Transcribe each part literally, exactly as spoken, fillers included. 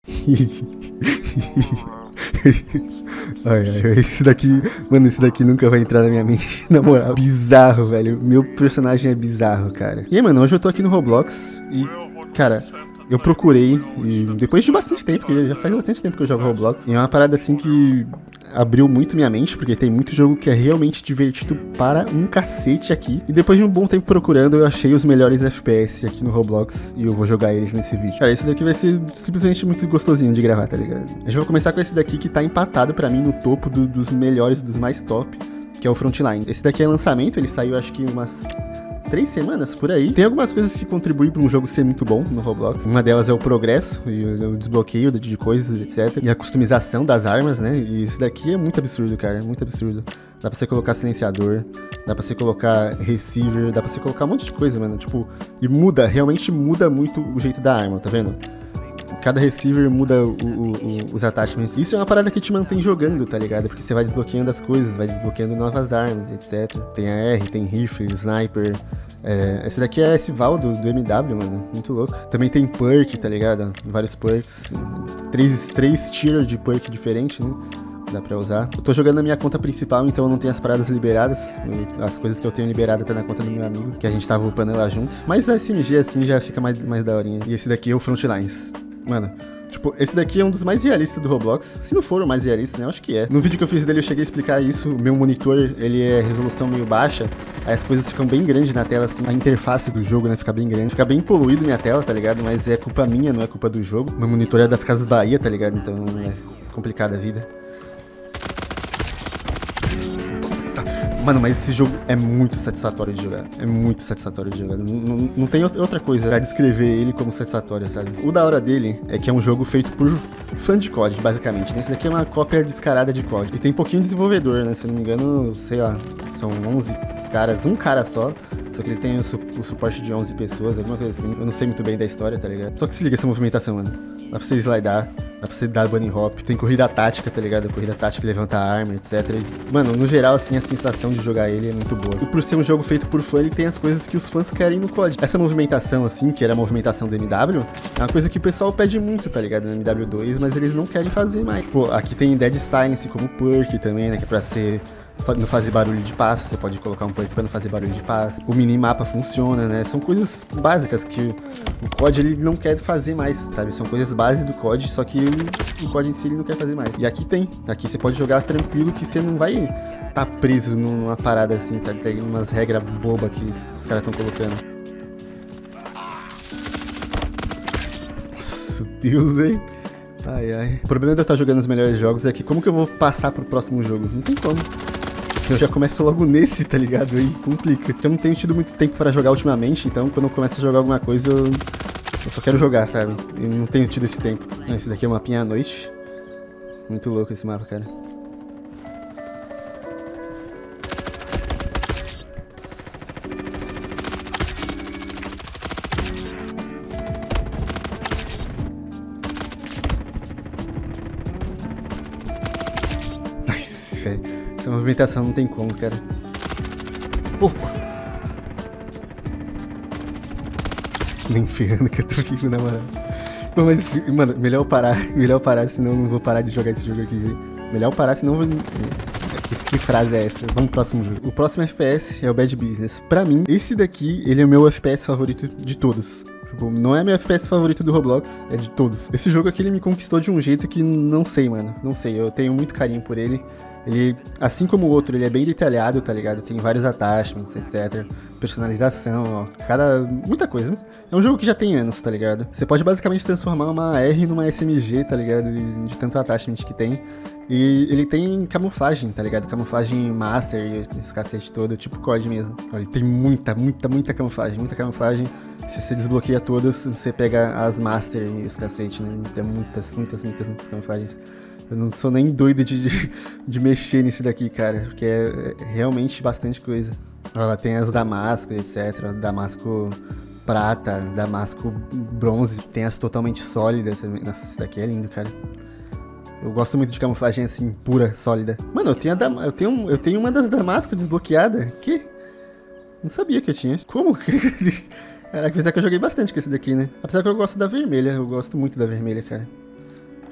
Ai, ai, esse daqui, mano, esse daqui nunca vai entrar na minha mente, na moral. Bizarro, velho. Meu personagem é bizarro, cara. E aí, mano, hoje eu tô aqui no Roblox e, cara, eu procurei, e depois de bastante tempo, porque já faz bastante tempo que eu jogo Roblox, e é uma parada assim que abriu muito minha mente, porque tem muito jogo que é realmente divertido para um cacete aqui. E depois de um bom tempo procurando, eu achei os melhores F P S aqui no Roblox e eu vou jogar eles nesse vídeo. Cara, esse daqui vai ser simplesmente muito gostosinho de gravar, tá ligado? Eu já vou começar com esse daqui que tá empatado pra mim no topo do, dos melhores, dos mais top, que é o Frontline. Esse daqui é lançamento, ele saiu acho que umas três semanas por aí. Tem algumas coisas que contribuem para um jogo ser muito bom no Roblox. Uma delas é o progresso e o desbloqueio de coisas, etcétera. E a customização das armas, né? E isso daqui é muito absurdo, cara. Muito absurdo. Dá pra você colocar silenciador, dá pra você colocar receiver, dá pra você colocar um monte de coisa, mano. Tipo, e muda, realmente muda muito o jeito da arma, tá vendo? Cada receiver muda o, o, o, os attachments. Isso é uma parada que te mantém jogando, tá ligado? Porque você vai desbloqueando as coisas, vai desbloqueando novas armas, etcétera. Tem a R, tem rifle, sniper. É, esse daqui é esse Val do, do M W, mano. Muito louco. Também tem perk, tá ligado? Vários perks. Três, três tiers de perk diferentes, né? Dá pra usar. Eu tô jogando na minha conta principal, então eu não tenho as paradas liberadas. As coisas que eu tenho liberado tá na conta do meu amigo, que a gente tava upando lá junto. Mas a S M G assim já fica mais, mais daorinha. E esse daqui é o Frontlines. Mano, tipo, esse daqui é um dos mais realistas do Roblox. Se não for o mais realista, né? Eu acho que é. No vídeo que eu fiz dele eu cheguei a explicar isso. O meu monitor, ele é resolução meio baixa. Aí as coisas ficam bem grandes na tela, assim. A interface do jogo, né? Fica bem grande. Fica bem poluído minha tela, tá ligado? Mas é culpa minha, não é culpa do jogo. Meu monitor é das Casas Bahia, tá ligado? Então é complicada a vida. Mano, mas esse jogo é muito satisfatório de jogar. É muito satisfatório de jogar. Não, não, não tem outra coisa pra descrever ele como satisfatório, sabe? O da hora dele é que é um jogo feito por fã de C O D, basicamente, né? Esse daqui é uma cópia descarada de C O D. E tem pouquinho de desenvolvedor, né? Se eu não me engano, sei lá, são onze caras, um cara só. Só que ele tem o, su o suporte de onze pessoas, alguma coisa assim. Eu não sei muito bem da história, tá ligado? Só que se liga essa movimentação, mano. Dá pra você slidar. Dá pra você dar bunny hop, tem corrida tática, tá ligado? Corrida tática, levanta a arma, etcétera. E, mano, no geral, assim, a sensação de jogar ele é muito boa. E por ser um jogo feito por fã, ele tem as coisas que os fãs querem no C O D. Essa movimentação, assim, que era a movimentação do M W, é uma coisa que o pessoal pede muito, tá ligado? No M W dois, mas eles não querem fazer mais. Pô, aqui tem Dead Silence como perk também, né? Que é pra ser... não fazer barulho de passo, você pode colocar um perk pra não fazer barulho de passo. O minimapa funciona, né? São coisas básicas que o C O D ele não quer fazer mais, sabe? São coisas básicas do C O D, só que o C O D em si ele não quer fazer mais. E aqui tem. Aqui você pode jogar tranquilo que você não vai tá preso numa parada assim, tá? Tem umas regras bobas que os caras estão colocando. Nossa, Deus, hein? Ai, ai. O problema de eu estar jogando os melhores jogos é que como que eu vou passar pro próximo jogo? Não tem como. Eu já começo logo nesse, tá ligado? Aí complica. Eu não tenho tido muito tempo pra jogar ultimamente, então quando eu começo a jogar alguma coisa, eu, eu só quero jogar, sabe? Eu não tenho tido esse tempo. Esse daqui é um mapinha à noite. Muito louco esse mapa, cara. Nice, velho. Essa movimentação não tem como, cara. Opa! Nem ferrando que eu tô vivo, na moral. Mas, mano, melhor eu parar. Melhor eu parar, senão eu não vou parar de jogar esse jogo aqui, velho. Melhor eu parar, senão eu vou... Que, que frase é essa? Vamos pro próximo jogo. O próximo F P S é o Bad Business. Pra mim, esse daqui, ele é o meu F P S favorito de todos. Tipo, não é meu F P S favorito do Roblox, é de todos. Esse jogo aqui, ele me conquistou de um jeito que não sei, mano. Não sei, eu tenho muito carinho por ele. Ele, assim como o outro, ele é bem detalhado, tá ligado? Tem vários attachments, etcétera. Personalização, ó. Cada... muita coisa. É um jogo que já tem anos, tá ligado? Você pode basicamente transformar uma R numa S M G, tá ligado? De, de tanto attachment que tem. E ele tem camuflagem, tá ligado? Camuflagem master e esse cacete todo, tipo C O D mesmo. Olha, ele tem muita, muita, muita camuflagem, muita camuflagem. Se você desbloqueia todas, você pega as master e os cacete, né? Tem muitas, muitas, muitas, muitas camuflagens. Eu não sou nem doido de, de, de mexer nisso daqui, cara, porque é, é realmente bastante coisa. Ela tem as damasco, etcétera. Damasco prata, damasco bronze, tem as totalmente sólidas. Nossa, isso daqui é lindo, cara. Eu gosto muito de camuflagem assim, pura, sólida. Mano, eu tenho, a dam eu tenho, eu tenho uma das damasco desbloqueada. Que? Não sabia que eu tinha. Como? Caraca, apesar que eu joguei bastante com esse daqui, né? Apesar que eu gosto da vermelha, eu gosto muito da vermelha, cara.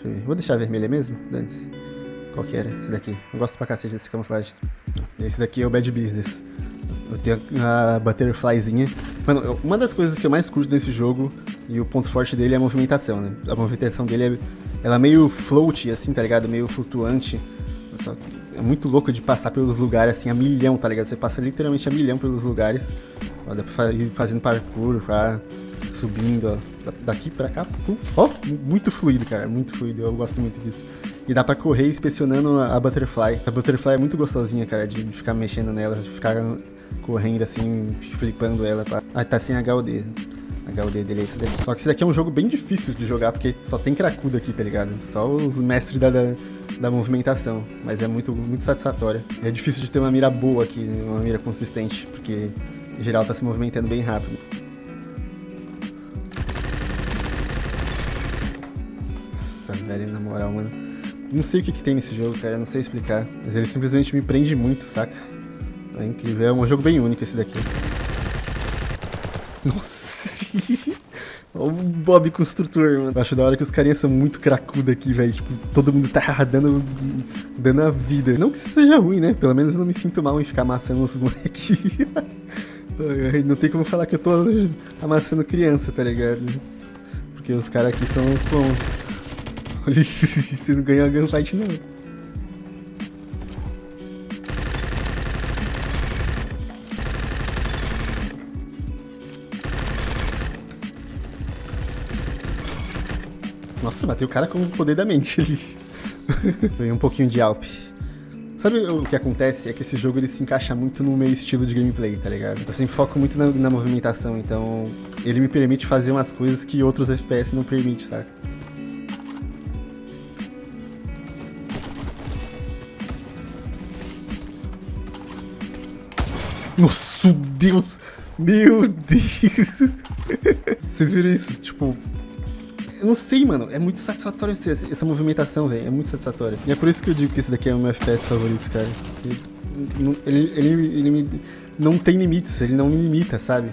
Vou deixar a vermelha mesmo? Dane-se. Qual que era? Esse daqui. Eu gosto pra cacete desse camuflagem. Esse daqui é o Bad Business. Eu tenho a Butterflyzinha. Mano, uma das coisas que eu mais curto desse jogo, e o ponto forte dele é a movimentação, né? A movimentação dele é, ela é meio float, assim, tá ligado? Meio flutuante. É muito louco de passar pelos lugares, assim, a milhão, tá ligado? Você passa literalmente a milhão pelos lugares. Ó, dá pra ir fazendo parkour, pra... subindo, ó, daqui pra cá. Ó, muito fluido, cara, muito fluido. Eu gosto muito disso. E dá pra correr inspecionando a, a Butterfly. A Butterfly é muito gostosinha, cara, de, de ficar mexendo nela, de ficar correndo assim, flipando ela. Pra... Ah, tá sem H U D. H U D dele é isso daí. Só que esse daqui é um jogo bem difícil de jogar, porque só tem cracudo aqui, tá ligado? Só os mestres da, da, da movimentação. Mas é muito, muito satisfatório. É difícil de ter uma mira boa aqui, uma mira consistente, porque em geral tá se movimentando bem rápido. Nossa, velho, na moral, mano. Não sei o que, que tem nesse jogo, cara, eu não sei explicar. Mas ele simplesmente me prende muito, saca? É incrível, é um jogo bem único esse daqui. Nossa! Olha o Bob Construtor, mano. Eu acho da hora que os carinhas são muito cracudos aqui, velho. Tipo, todo mundo tá dando, dando a vida. Não que isso seja ruim, né? Pelo menos eu não me sinto mal em ficar amassando os moleques. Não tem como falar que eu tô amassando criança, tá ligado? Porque os caras aqui são bons. Olha isso, você não ganhou a gunfight não. Nossa, bateu o cara com o poder da mente ali. Foi um pouquinho de Alp. Sabe o que acontece? É que esse jogo ele se encaixa muito no meu estilo de gameplay, tá ligado? Eu sempre foco muito na, na movimentação, então ele me permite fazer umas coisas que outros F P S não permitem, saca? Nossa, Deus! Meu Deus! Vocês viram isso? Tipo... Eu não sei, mano. É muito satisfatório essa, essa movimentação, velho. É muito satisfatório. E é por isso que eu digo que esse daqui é o meu F P S favorito, cara. Ele, ele, ele, ele me, não tem limites. Ele não me limita, sabe?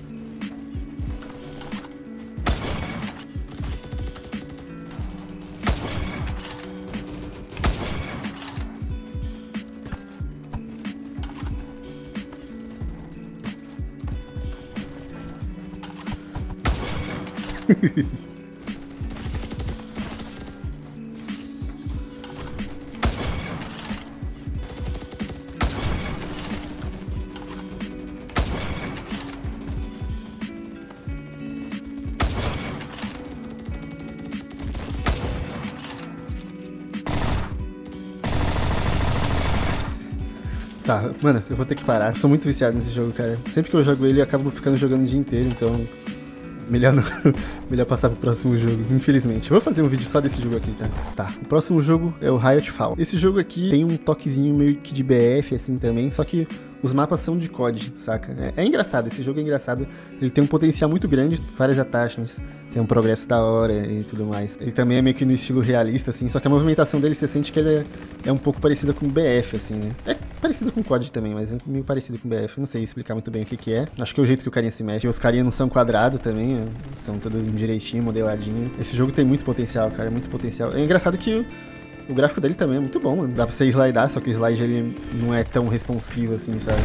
Tá, mano, eu vou ter que parar. Eu sou muito viciado nesse jogo, cara. Sempre que eu jogo ele, eu acabo ficando jogando o dia inteiro, então... Melhor não... Melhor passar pro próximo jogo, infelizmente. Eu vou fazer um vídeo só desse jogo aqui, tá? Tá, o próximo jogo é o Riot Fall. Esse jogo aqui tem um toquezinho meio que de B F, assim, também, só que os mapas são de C O D, saca? É, é engraçado, esse jogo é engraçado. Ele tem um potencial muito grande, várias attachments, tem um progresso da hora e tudo mais. Ele também é meio que no estilo realista, assim, só que a movimentação dele, você sente que ele é, é um pouco parecida com B F, assim, né? É parecido com C O D também, mas é meio parecido com B F. Não sei explicar muito bem o que que é. Acho que é o jeito que o carinha se mexe. Os carinhas não são quadrados também, são tudo direitinho, modeladinho. Esse jogo tem muito potencial, cara, muito potencial. É engraçado que o, o gráfico dele também é muito bom, mano. Dá pra você slidar, só que o slide ele não é tão responsivo assim, sabe?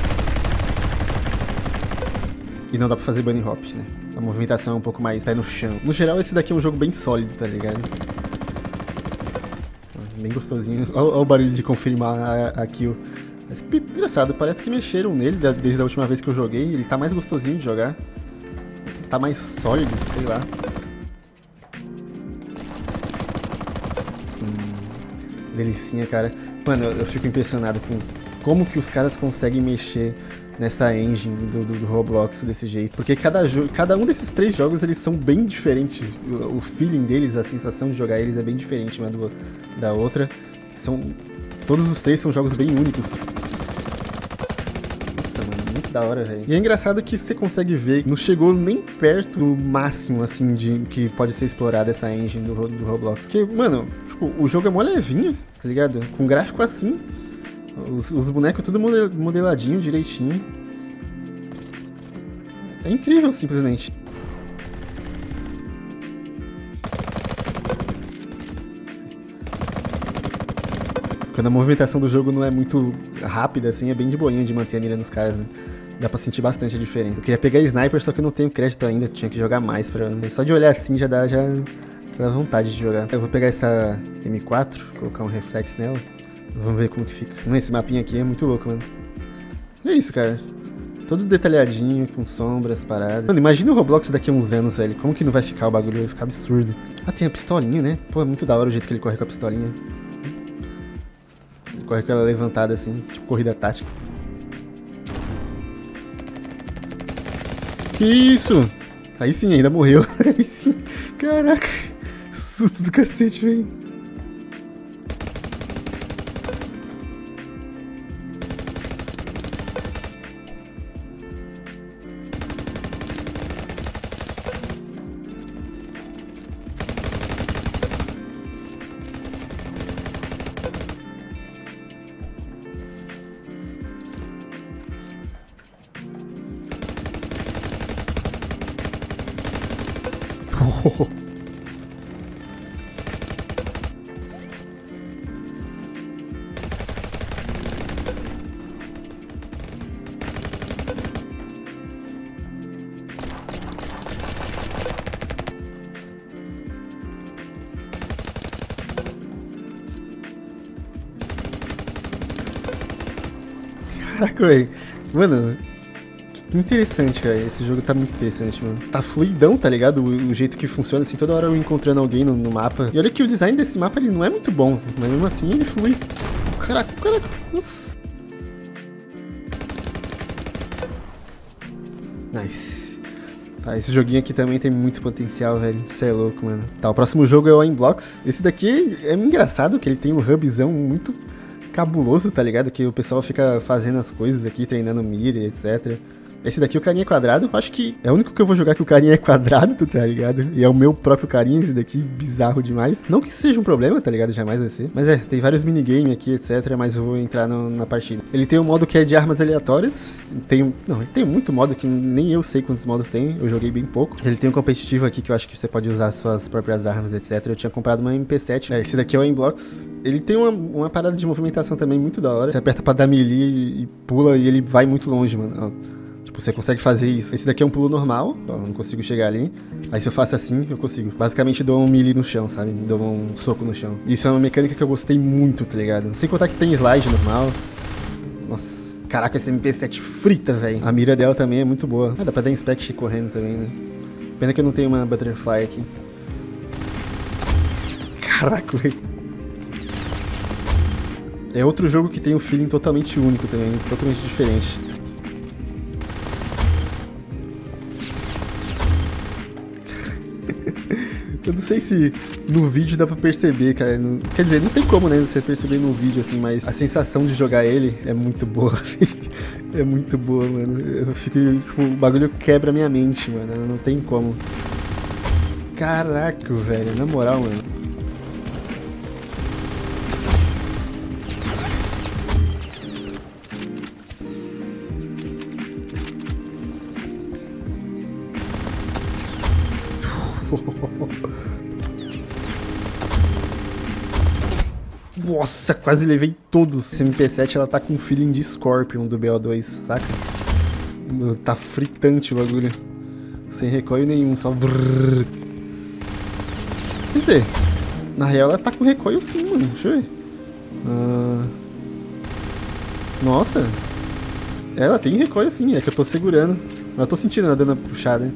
E não dá pra fazer bunny hop, né? A movimentação é um pouco mais pé no chão. No geral, esse daqui é um jogo bem sólido, tá ligado? Bem gostosinho. Olha o barulho de confirmar a, a kill. Mas, engraçado, parece que mexeram nele desde a última vez que eu joguei. Ele tá mais gostosinho de jogar. Tá mais sólido, sei lá. Hum, delicinha, cara. Mano, eu, eu fico impressionado com como que os caras conseguem mexer nessa engine do, do, do Roblox desse jeito. Porque cada, cada um desses três jogos, eles são bem diferentes. O, o feeling deles, a sensação de jogar eles é bem diferente uma do, da outra. São, todos os três são jogos bem únicos. Nossa, mano, muito da hora, velho. E é engraçado que você consegue ver, não chegou nem perto do máximo, assim, de que pode ser explorado essa engine do, do Roblox. Porque, mano, tipo, o jogo é mó levinho, tá ligado? Com gráfico assim. Os, os bonecos tudo modeladinho, direitinho. É incrível, simplesmente. Quando a movimentação do jogo não é muito rápida, assim, é bem de boinha de manter a mira nos caras, né? Dá pra sentir bastante a diferença. Eu queria pegar sniper, só que eu não tenho crédito ainda, tinha que jogar mais pra... Só de olhar assim já dá, já... dá vontade de jogar. Eu vou pegar essa M quatro, colocar um reflex nela. Vamos ver como que fica. Esse mapinha aqui é muito louco, mano. E é isso, cara. Todo detalhadinho, com sombras, paradas. Mano, imagina o Roblox daqui a uns anos, velho. Como que não vai ficar o bagulho? Vai ficar absurdo. Ah, tem a pistolinha, né? Pô, é muito da hora o jeito que ele corre com a pistolinha. Ele corre com ela levantada assim, tipo corrida tática. Que isso? Aí sim, ainda morreu. Aí sim. Caraca. Susto do cacete, velho. Oh. Caraca, velho. Mano, que interessante, velho. Esse jogo tá muito interessante, mano. Tá fluidão, tá ligado? O, o jeito que funciona, assim, toda hora eu encontrando alguém no, no mapa. E olha que o design desse mapa, ele não é muito bom, mas mesmo assim ele flui. Caraca, caraca, nossa. Nice. Tá, esse joguinho aqui também tem muito potencial, velho. Isso é louco, mano. Tá, o próximo jogo é o Inblocks. Esse daqui é engraçado, que ele tem um hubzão muito cabuloso, tá ligado? Que o pessoal fica fazendo as coisas aqui, treinando mira, etcétera. Esse daqui, o carinha é quadrado, eu acho que é o único que eu vou jogar que o carinha é quadrado, tá ligado? E é o meu próprio carinha, esse daqui, bizarro demais. Não que isso seja um problema, tá ligado? Jamais vai ser. Mas é, tem vários minigames aqui, etcétera. Mas eu vou entrar no, na partida. Ele tem um modo que é de armas aleatórias. Tem, não, ele tem muito modo que nem eu sei quantos modos tem. Eu joguei bem pouco. Ele tem um competitivo aqui que eu acho que você pode usar suas próprias armas, etcétera. Eu tinha comprado uma M P sete. É, esse daqui é o Inblocks. Ele tem uma, uma parada de movimentação também muito da hora. Você aperta pra dar melee e, e pula e ele vai muito longe, mano. Ó. Você consegue fazer isso. Esse daqui é um pulo normal, ó, não consigo chegar ali. Aí se eu faço assim, eu consigo. Basicamente dou um melee no chão, sabe? Dou um soco no chão. Isso é uma mecânica que eu gostei muito, tá ligado? Sem contar que tem slide normal. Nossa, caraca, esse M P sete frita, velho. A mira dela também é muito boa. Ah, dá pra dar inspect correndo também, né? Pena que eu não tenho uma butterfly aqui. Caraca, velho. É outro jogo que tem um feeling totalmente único também, totalmente diferente. Eu não sei se no vídeo dá pra perceber, cara. Não, quer dizer, não tem como, né, você perceber no vídeo, assim, mas a sensação de jogar ele é muito boa. É muito boa, mano. Eu fico, tipo, o bagulho quebra a minha mente, mano. Não tem como. Caraca, velho. Na moral, mano. Nossa, quase levei todos. Esse M P sete, ela tá com um feeling de Scorpion do B O dois, saca? Tá fritante o bagulho. Sem recoil nenhum, só vrrr. Quer dizer, na real ela tá com recoil sim, mano. Deixa eu ver. Ah... Nossa. Ela tem recoil sim, é que eu tô segurando. Mas eu tô sentindo ela dando uma puxada.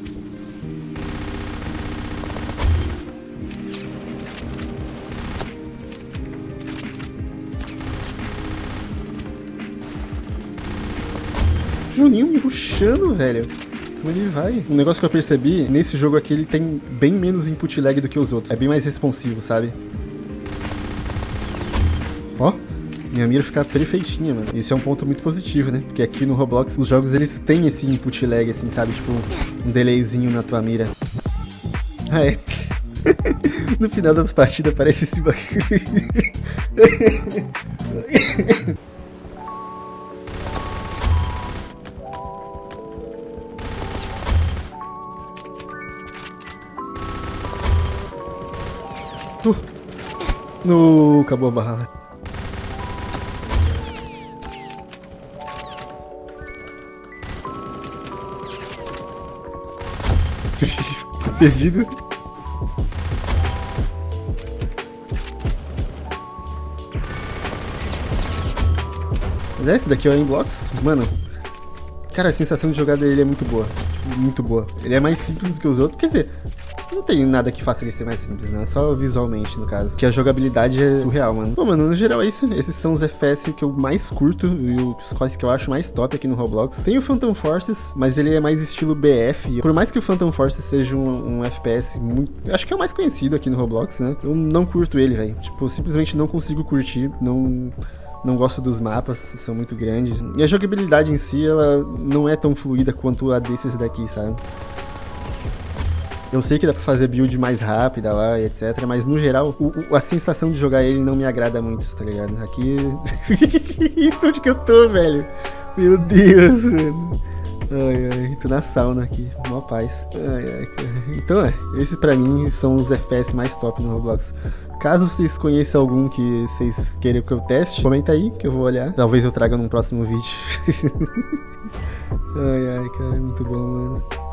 Juninho me rushando, velho. Como ele vai? Um negócio que eu percebi, nesse jogo aqui ele tem bem menos input lag do que os outros. É bem mais responsivo, sabe? Ó, minha mira fica perfeitinha, mano. Isso é um ponto muito positivo, né? Porque aqui no Roblox, os jogos eles têm esse input lag, assim, sabe? Tipo, um delayzinho na tua mira. Ah, é. No final das partidas aparece esse bagulho. Uh, no, acabou a bala. Tô perdido. Mas é, esse daqui é o Inblocks. Mano, cara, a sensação de jogar dele é muito boa. Tipo, muito boa. Ele é mais simples do que os outros. Quer dizer, não tem nada que faça ele ser mais simples, né? É só visualmente, no caso. Que a jogabilidade é surreal, mano. Bom, mano, no geral é isso. Esses são os F P S que eu mais curto e os quais que eu acho mais top aqui no Roblox. Tem o Phantom Forces, mas ele é mais estilo B F. Por mais que o Phantom Forces seja um, um F P S muito... Acho que é o mais conhecido aqui no Roblox, né? Eu não curto ele, velho. Tipo, simplesmente não consigo curtir. Não... Não gosto dos mapas, são muito grandes. E a jogabilidade em si, ela não é tão fluida quanto a desses daqui, sabe? Eu sei que dá pra fazer build mais rápida lá e etcétera. Mas no geral, o, o, a sensação de jogar ele não me agrada muito, tá ligado? Aqui... Isso onde que eu tô, velho? Meu Deus, mano. Ai, ai, tô na sauna aqui, mó paz. Ai, ai, cara. Então é, esses pra mim são os F P S mais top no Roblox. Caso vocês conheçam algum que vocês queiram que eu teste, comenta aí que eu vou olhar. Talvez eu traga num próximo vídeo. Ai, ai, cara, muito bom, mano.